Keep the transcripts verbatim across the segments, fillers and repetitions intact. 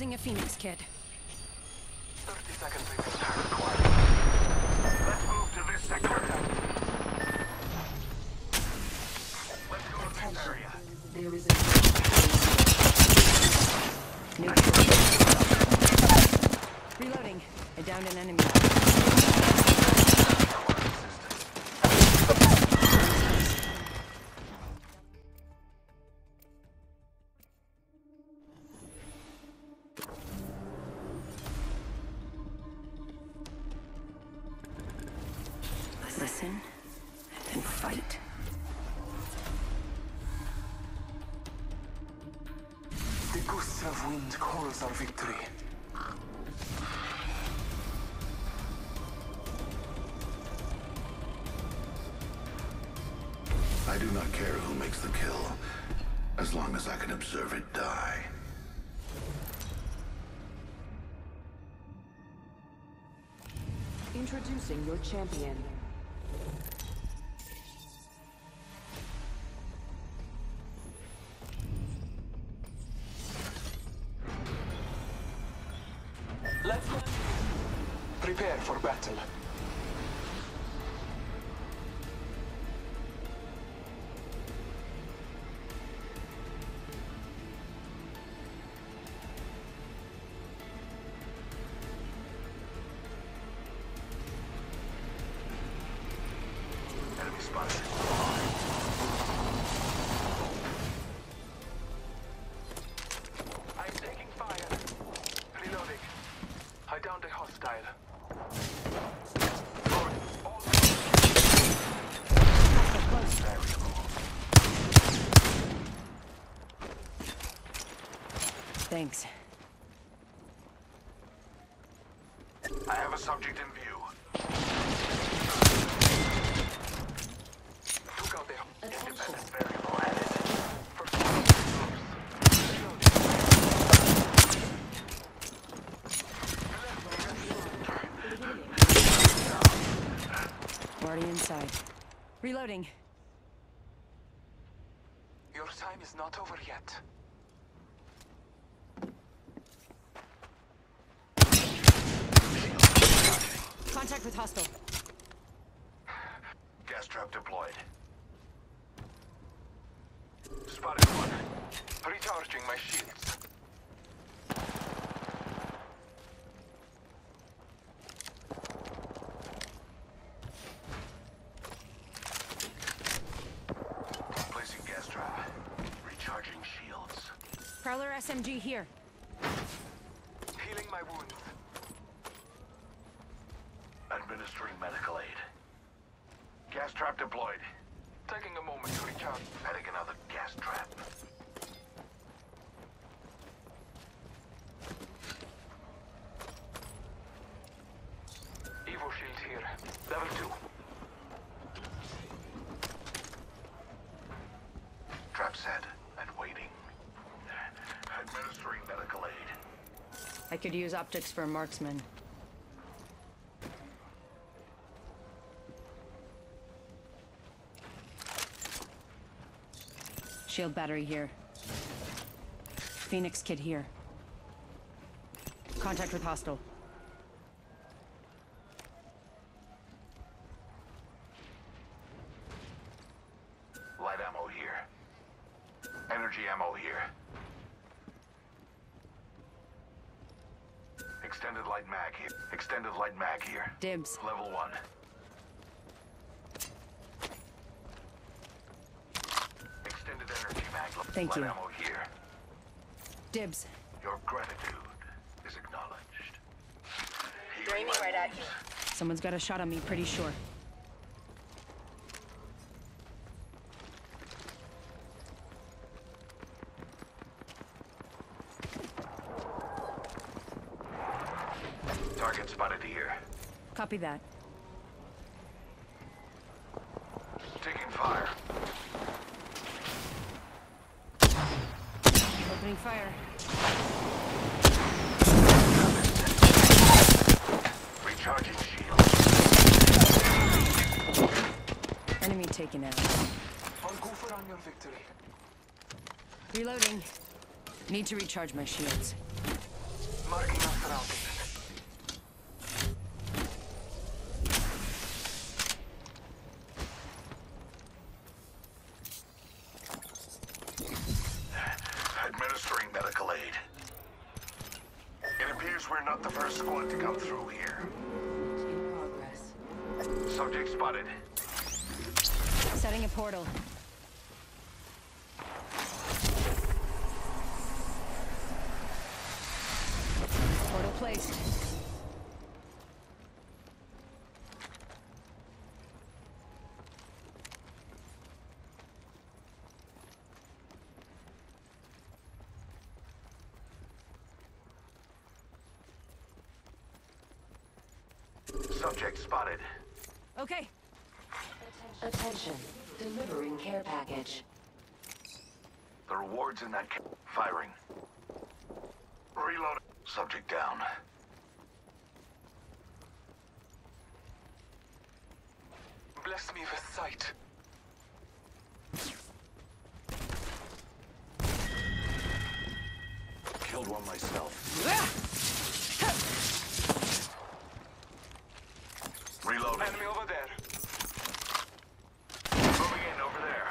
Using a Phoenix kit. thirty seconds repair required. Let's move to this sector. Let's go to this area. There is a new Reloading. I downed an enemy. Listen and fight. The gusts of wind calls our victory. I do not care who makes the kill, as long as I can observe it die. Introducing your champion. Let's go. Prepare for battle. Enemy spotted. I'm taking fire. Reloading. I downed a hostile. Thanks. I have a subject in view. Took out the independent variable added. First Already inside. Reloading. Your time is not over yet. Contact with hostile. Gas trap deployed. Spotted one. Recharging my shields. Placing gas trap. Recharging shields. Prowler S M G here. Healing my wounds. Administering medical aid. Gas trap deployed. Taking a moment to recharge. Adding another gas trap. Evo shield here. Level two. Trap set and waiting. Administering medical aid. I could use optics for a marksman. Shield battery here. Phoenix kit here. Contact with hostile. Light ammo here. Energy ammo here. Extended light mag here. Extended light mag here. Dibs. Level one. Extended energy mag. Thank light you. ammo here. Dibs. Your gratitude is acknowledged. They're aiming right at you. Someone's got a shot on me, pretty sure. Target spotted here. Copy that. Taking fire. Opening fire. Recharging shield. Enemy taken out. I'll go for on your victory. Reloading. Need to recharge my shields. Marking our surroundings. Administering medical aid. It appears we're not the first squad to come through here. In progress. Subject spotted. Setting a portal. Portal placed. Subject spotted. Okay. Attention. Delivering care package. The reward's in that ca- firing. Reload. Subject down. Bless me with sight. Killed one myself. Reloading. Enemy over there. Moving in over there.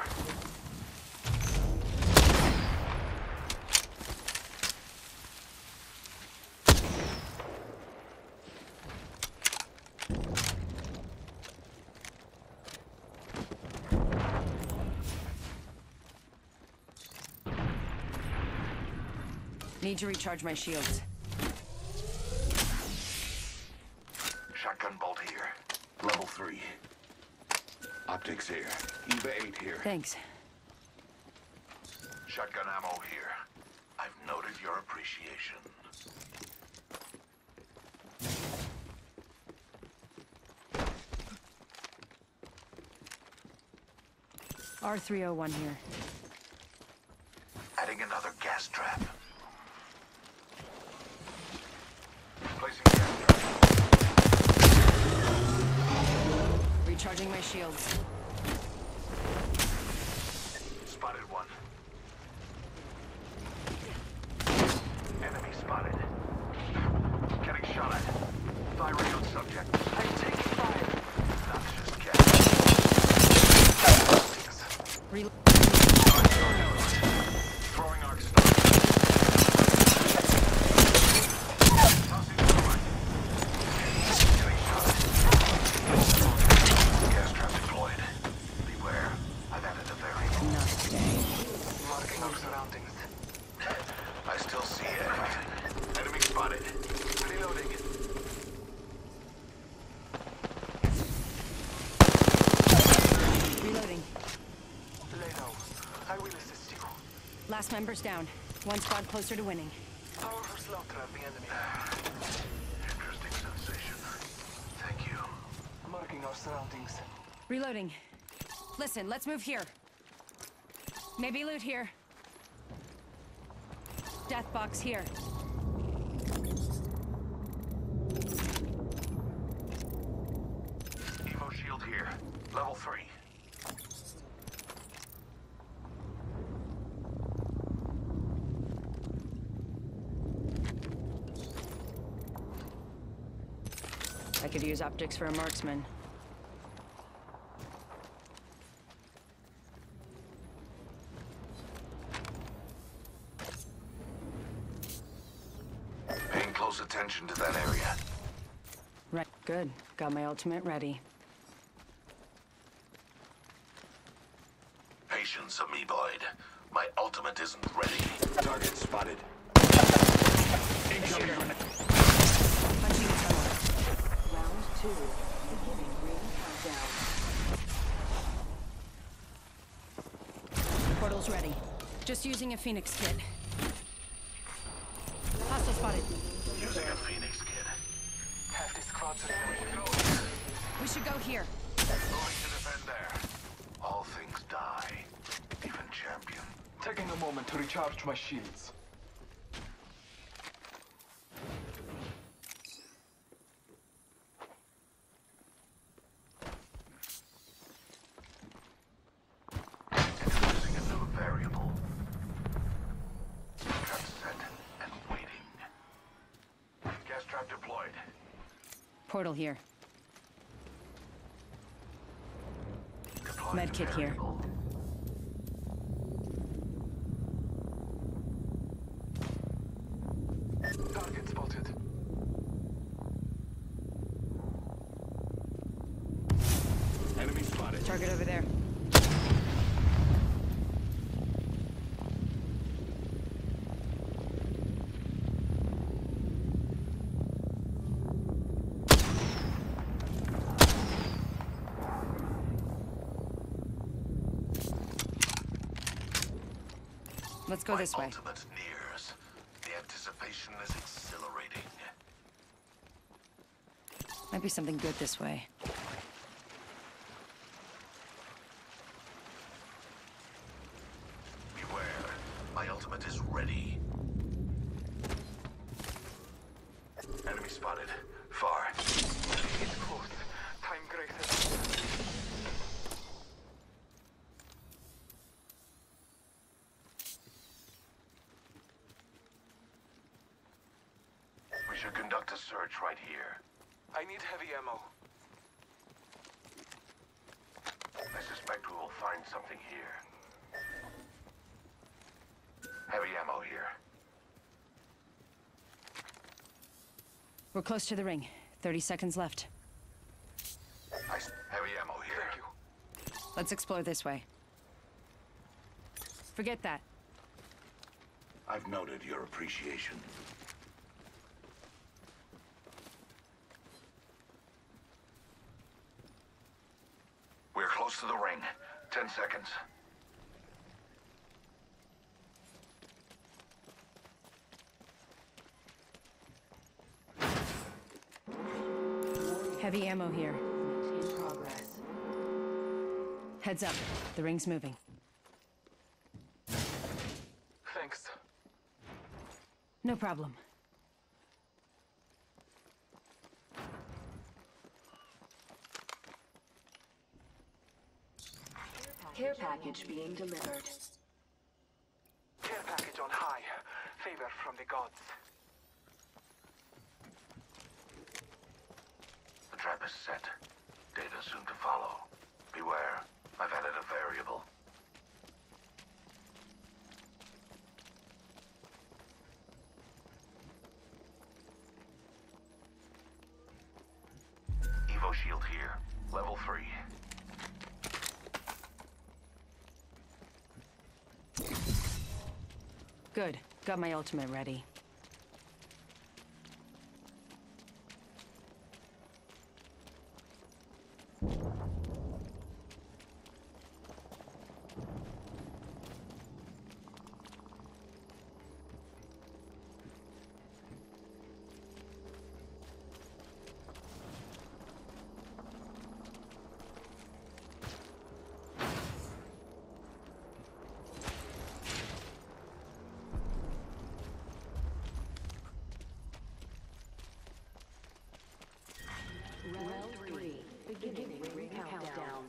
Need to recharge my shields. Shotgun bolt here. Level three. Optics here. Eva eight here. Thanks. Shotgun ammo here. I've noted your appreciation. R three oh one here. Adding another gas trap. Placing gas trap. Recharging my shields. Spotted one. Enemy spotted. Getting shot at. Firing on subject. I'm taking fire. Noxious gas. Reload. Throwing arc star. Tossing forward. Getting shot at. Gas trap deployed. Beware. I've added a variable. Not today. Marking our surroundings. I still see it. Enemy spotted. Reloading. Reloading. Leno, I will assist you. Last member's down. One squad closer to winning. Powerful slaughter of the enemy. Interesting sensation. Thank you. Marking our surroundings. Reloading. Listen, let's move here. Maybe loot here. Death box here. Evo shield here. Level three. I could use optics for a marksman. Paying close attention to that area. Right. Good. Got my ultimate ready. Patience, amoeboid. My ultimate isn't ready. Target spotted. Incoming grenade. Punching the tunnel. Round two. Beginning ring countdown. Portal's ready. Just using a Phoenix kit. Hostile spotted. Using a Phoenix kit. Half this squad's We should go here. going to defend there. All things die. Even champion. Taking a moment to recharge my shields. Introducing a new variable. Trap set and waiting. Portal here. Deploying Medkit here. variable. Target spotted. Enemy spotted. Target over there. Let's go My this way. ultimate nears. The anticipation is exhilarating. Might be something good this way. Beware. My ultimate is ready. Enemy spotted. Far. It's close. Time graces. We should conduct a search right here. I need heavy ammo. I suspect we will find something here. Heavy ammo here. We're close to the ring. thirty seconds left. I s- heavy ammo here. Thank you. Let's explore this way. Forget that. I've noted your appreciation. We're close to the ring. Ten seconds. Heavy ammo here. In progress. Heads up. The ring's moving. Thanks. No problem. Care package being delivered. Care package on high. Favor from the gods. The trap is set. Data soon to follow. Beware. I've added a variable. Evo shield here. Level three. Good. Got my ultimate ready. Round three. Beginning ring countdown.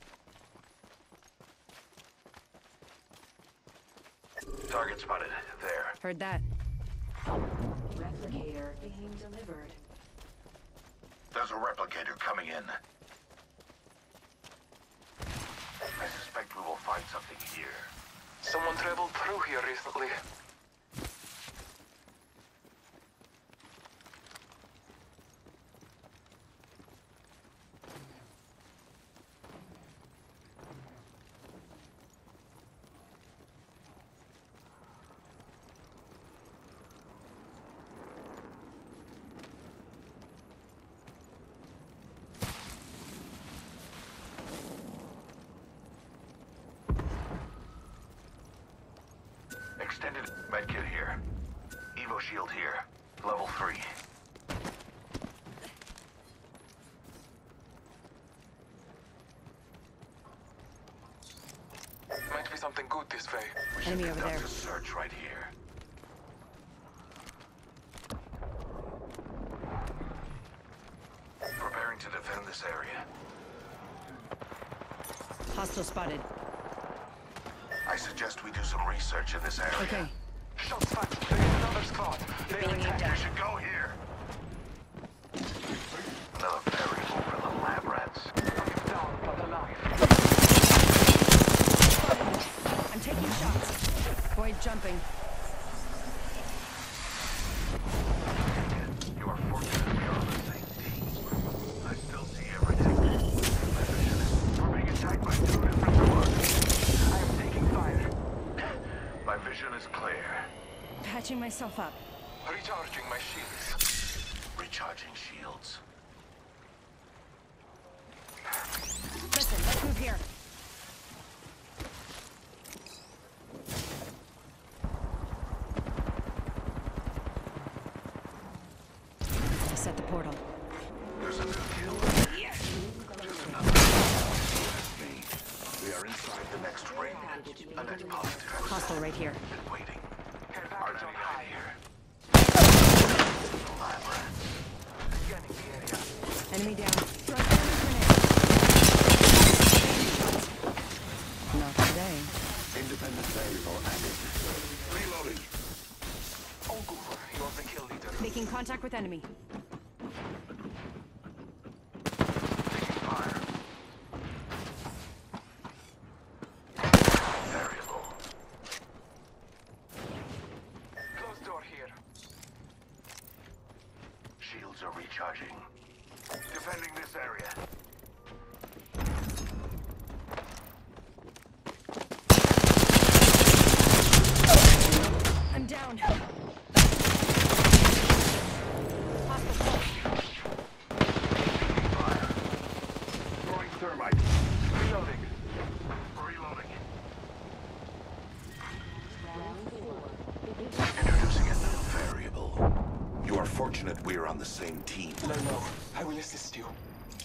Target spotted. There. Heard that. Replicator being delivered. There's a replicator coming in. I suspect we will find something here. Someone traveled through here recently. Extended medkit here. Evo shield here. Level three. Might be something good this way. We should Enemy over conduct there. a search right here. Preparing to defend this area. Hostile spotted. I suggest we do some research in this area. Okay. Shots fired. There is another squad. They Being attack. aimed We should go here. jumping. You are fortunate we are on the same team. I still see everything. My vision is... We're being attacked by two different squads. I am taking fire. My vision is clear. Patching myself up. Recharging my shields. Recharging shields. Listen, let's move here. To set the portal. There's a new kill. Yes. Just another. That's me. We are inside the next ring. A net positive. Hostile right here. Been waiting. Care Our package on enemy high. right here. Lab rats. Scanning the area. Enemy down. Throw thermite grenade. Not today. Independent variable added. Reloading. Ogu, you're the kill leader. Making contact with enemy. Taking fire. Variable. Closed door here. Shields are recharging. Defending this area. I'm down. Hostile close. Fire. Throwing thermite. Reloading. Reloading. Round four. Introducing a new Variable. You are fortunate we're on the same team. No, no. I will assist you.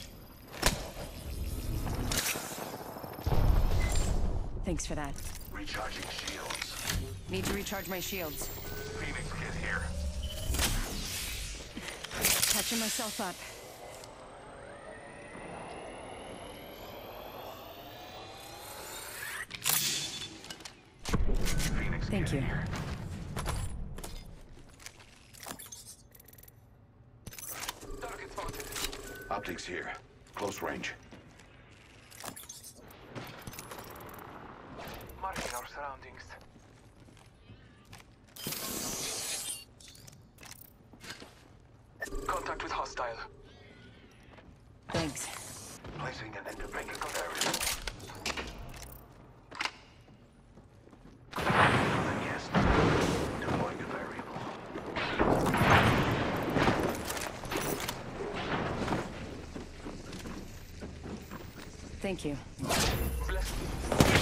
Thanks for that. recharging shields. Need to recharge my shields. Phoenix, get here. Catching myself up. Phoenix, Thank get you. here. Target spotted. Optics here. Close range. Marking our surroundings. Contact with hostile. Thanks. Placing an independent variable. Yes. Deploying a variable. Thank you. Bless me.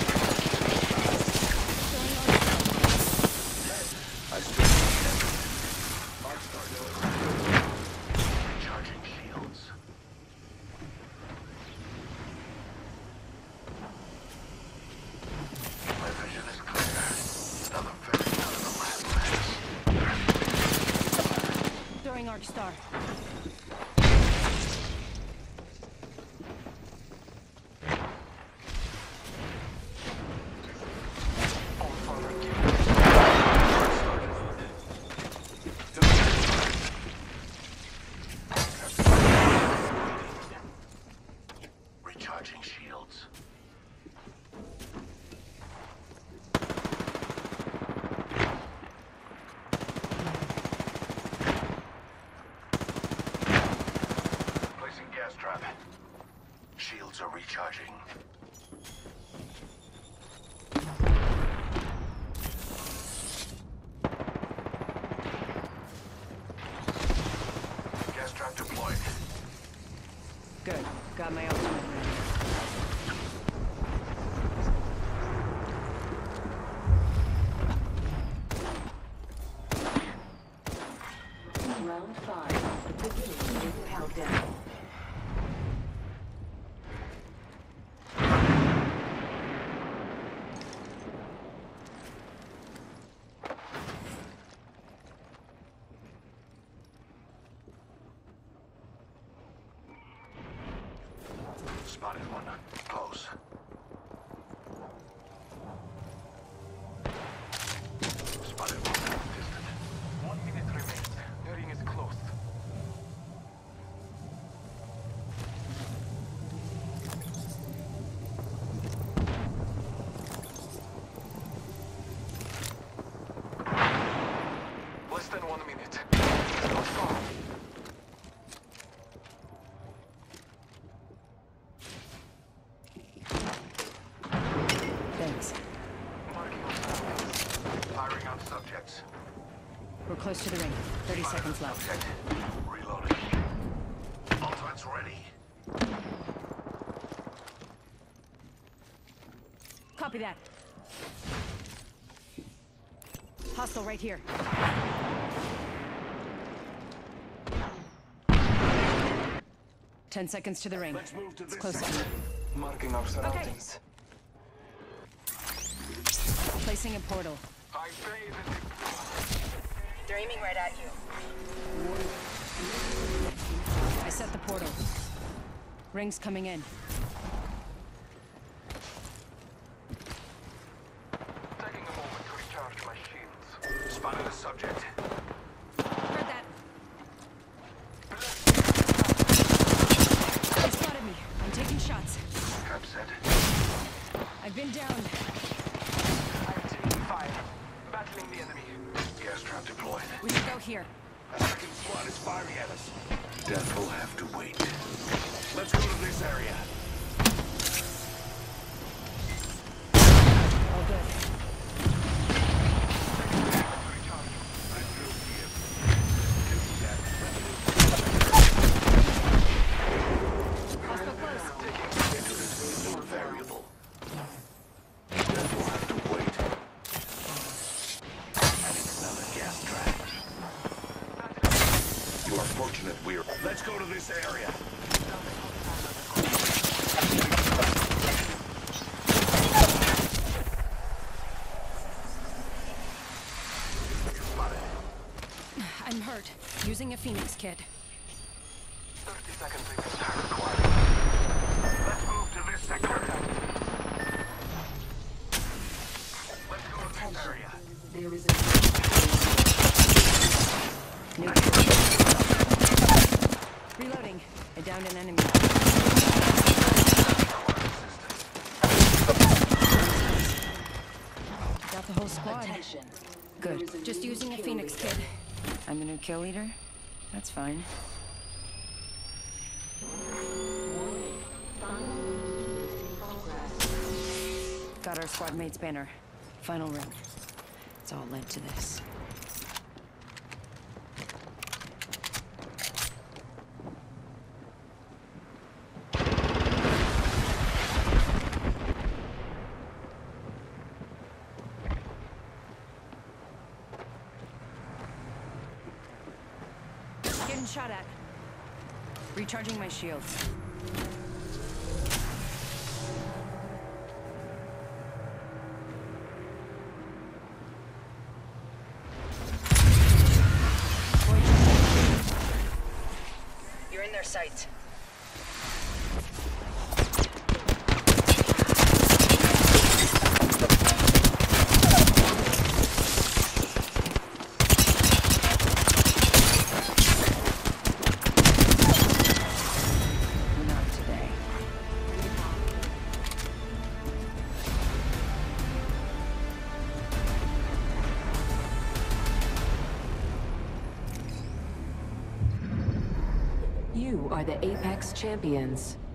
I still Recharging shields. My vision is clear. Another very out of the lab rats. Throwing Arc Star. All father given. Recharging shields. Placing gas trap. Shields are recharging. Gas trap deployed. Good. Got my ultimate ready. Round five. Beginning ring countdown. Spotted one. Close. Spotted one. Distant. One minute remains. The ring is close. We're close to the ring. thirty seconds left. Subject. Reloading. Ultimate's ready. Copy that. Hostile right here. Ten seconds to the ring. Let's move to It's this close sector. up. Marking our surroundings. Placing a portal. I bathe in They're aiming right at you. I set the portal. Ring's coming in. taking a moment to recharge my shields. Spotted a subject. Heard that. They spotted me. I'm taking shots. Trap set. I've been down. I'm taking fire. Battling the enemy. Gas trap deployed. We should go here. American squad is firing at us. Death will have to wait. Let's go to this area. All good. I feel fear. Do that. Hostile close. Enter this new variable. Death will have to wait. Adding another gas trap. You are fortunate we're... Let's go to this area. I'm hurt. Using a Phoenix kit. thirty seconds remaining. Required. Let's move to this sector. Let's go to this area. There is a New Reloading. I downed an enemy. Got the whole squad. attention. There is Good. a Just new using a kill Phoenix leader. kit. I'm the new kill leader? That's fine. Warning. Final in progress. Got our squad mate's banner. Final ring. It's all led to this. Getting shot at. Recharging my shields. You're in their sights. Not today. You are the Apex Champions.